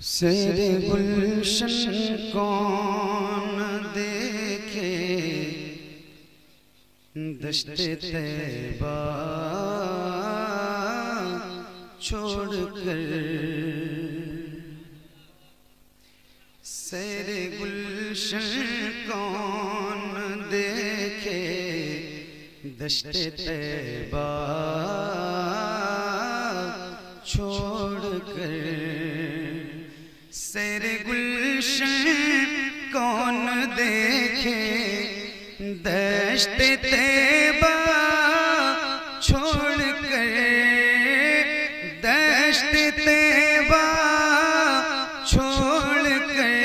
शेरे गुलशन कौन देखे दश्ते तैबा छोड़ कर। शेरे गुलशन कौन देखे दश्ते तैबा छोड़ कर। शेरे गुलशन कौन देखे दश्ते तैबा छोड़ कर। दश्ते तैबा छोड़ कर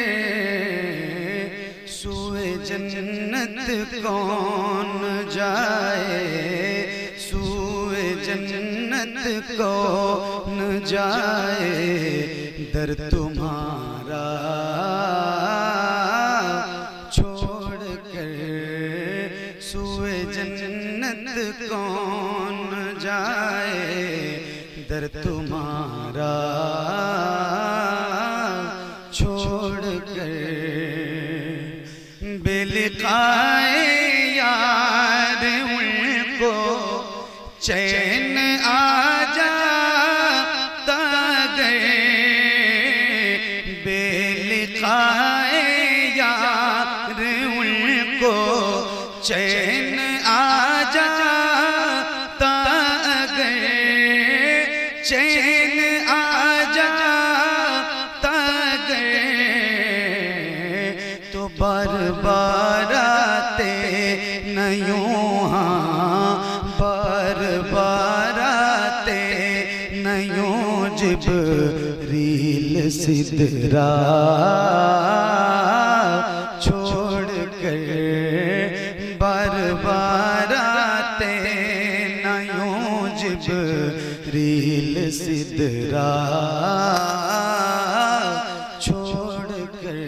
सूए जन्नत कौन जाए। सूए जन्नत कौन जाए दर तुम्हारा छोड़ कर। सूए जन्नत कौन जाए दर तुम्हारा छोड़ कर। बेलिकाए यार उनको चैन आ जाता गए। बेलिकाए यार उनको चैन आ जाता गए। चैन आ जाता गए तो बार बार आते नयूं। हाँ बार बार आते नयूं जिब्रील सिदरा छोड़ कर। बार बार आते नयूं जिब्रील सिदरा छोड़ कर।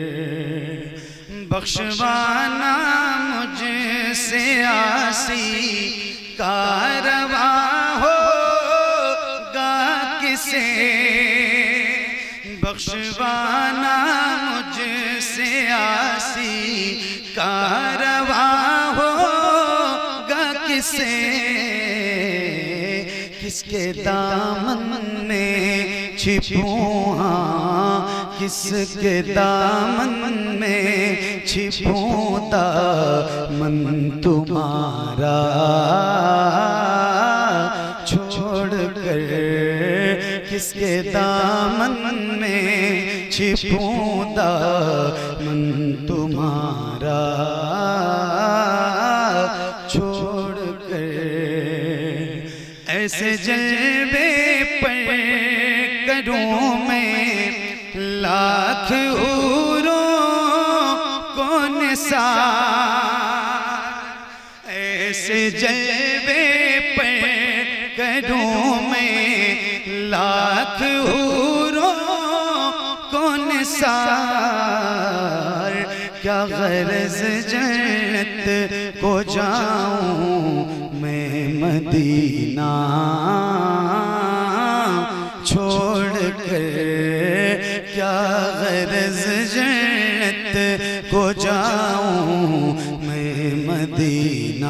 बख्शवाना मुझसे आसी कारवां होगा किसे। बख्शवाना मुझसे आसी कारवां होगा किसे। किसके दामन में छिपूं। हाँ किसके दामन में छिपूं दामन तुम्हारा छोड़ कर। किसके दामन में छिपूं दामन तुम्हारा छोड़ कर। ऐसे जलवे पर करूं मैं लाख हूरों को निसार। ऐसे जलवे पर करूं मैं लाख हूरों को निसार। क्या गरज जन्नत को जाऊं मैं मदीना छोड़ कर। क्या गरज जन्नत को जाऊं मैं मदीना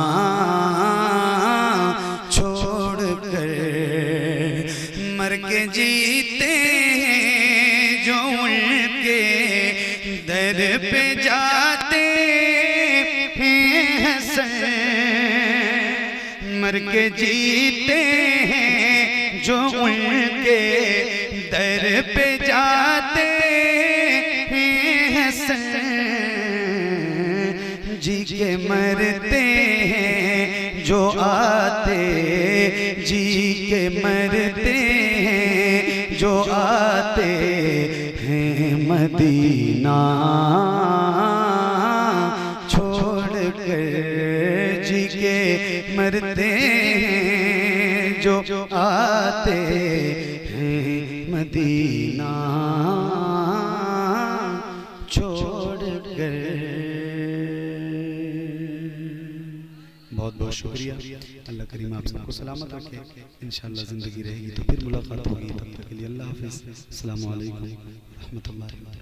छोड़ कर। मर के जीते हैं जो उनके दर पे जाते हैं हसन। मर के जीते हैं जो उनके दर पे जाते हैं हसन। जी के मरते हैं जो आते। जी के मरते हैं जो आते हैं मदीना छोड़ कर। जी के मरते हैं जो आते हैं मदीना छोड़ कर। बहुत बहुत बहुत शुक्रिया। अल्लाह करीम आप सबको सलामत रखे। इंशाअल्लाह ज़िंदगी रहेगी तो फिर मुलाकात होगी। तब तक के लिए अल्लाह हाफ़िज़। अस्सलामु अलैकुम रहमतुल्लाहि।